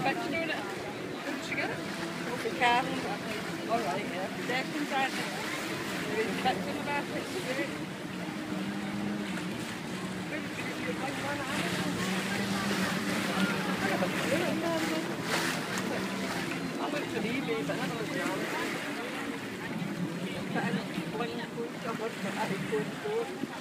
expect to do it. Where did she get it? The cat. All right, yeah. Second time. You're expecting about it to do it. I looked at eBay, but I haven't looked around. But I'm going to go to a work that I would go to.